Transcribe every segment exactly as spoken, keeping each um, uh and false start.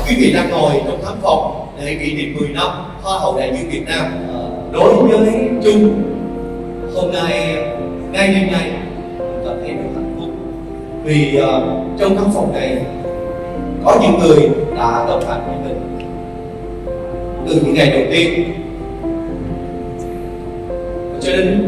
quý vị đang ngồi trong khán phòng để kỷ niệm mười năm Hoa hậu Đại Dương Việt Nam. Đối với Trung, hôm nay ngay đêm nay chúng ta thấy rất hạnh phúc vì uh, trong căn phòng này có những người đã đồng hành với mình từ những ngày đầu tiên cho đến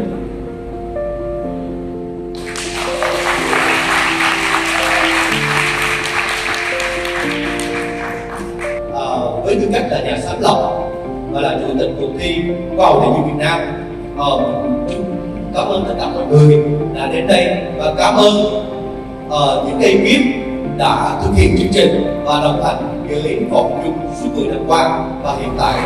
uh, với tư cách là nhà sáng lập và là chủ tịch cuộc thi Hoa hậu Đại Dương Việt Nam. Uh, cảm ơn tất cả mọi người đã đến đây và cảm ơn uh, những ekip đã thực hiện chương trình và đồng hành với vòng chung suốt mười năm qua và hiện tại.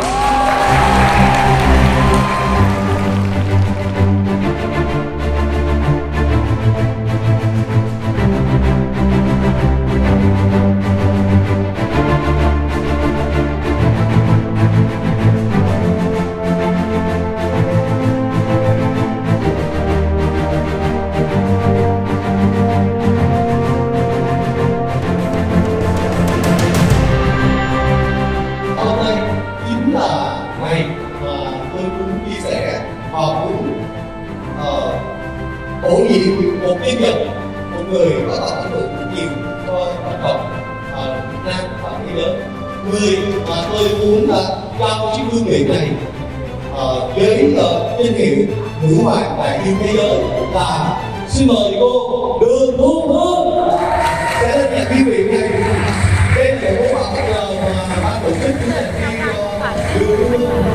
Bổ nhiệm một nhân vật, một người có tạo ảnh hưởng rất nhiều cho cộng đồng Việt Nam và thế giới. Người mà tôi muốn là trao chiếc vương miện này uh, với uh, danh hiệu nữ hoàng đại dương thế giới là xin mời cô Đường Thu Hương sẽ lên nhận vương miện này trên chỗ mà bất ngờ mà ban tổ chức chúng ta đi cho Đường Thu Hương.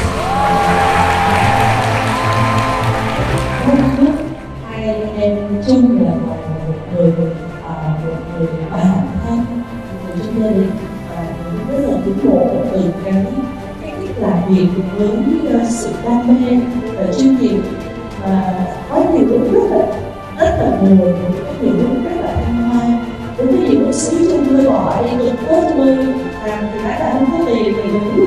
Em Trung là một người à, một người bạn thân, một người trong gia đình và cũng rất là tiến bộ từ cái cách thức làm việc với uh, sự đam mê và chuyên nghiệp và có nhiều lúc rất là rất là buồn, có nhiều lúc rất là hân hoan. Đối với những bác sĩ trong tôi gọi cực tốt tôi làm thì đã là không có tiền thì mình